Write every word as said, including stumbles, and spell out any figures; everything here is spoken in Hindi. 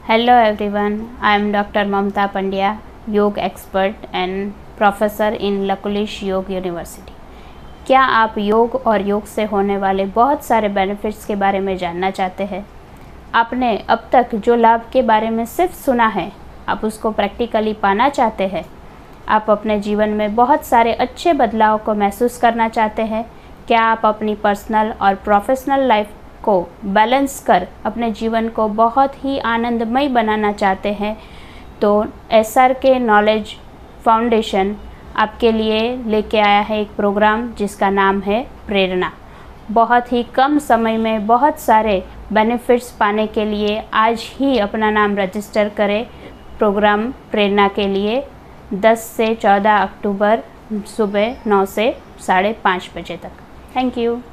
Hello everyone, I am Doctor Mamta Pandya, Yoga expert and professor in Lakulish योग University। क्या आप योग और योग से होने वाले बहुत सारे बेनिफिट्स के बारे में जानना चाहते हैं? आपने अब तक जो लाभ के बारे में सिर्फ सुना है, आप उसको प्रैक्टिकली पाना चाहते हैं? आप अपने जीवन में बहुत सारे अच्छे बदलाव को महसूस करना चाहते हैं? क्या आप अपनी पर्सनल और प्रोफेशनल लाइफ को बैलेंस कर अपने जीवन को बहुत ही आनंदमय बनाना चाहते हैं? तो S R K knowledge foundation आपके लिए लेके आया है एक प्रोग्राम जिसका नाम है प्रेरणा। बहुत ही कम समय में बहुत सारे बेनिफिट्स पाने के लिए आज ही अपना नाम रजिस्टर करें प्रोग्राम प्रेरणा के लिए। दस से चौदह अक्टूबर सुबह नौ से साढ़े पाँच बजे तक। Thank you.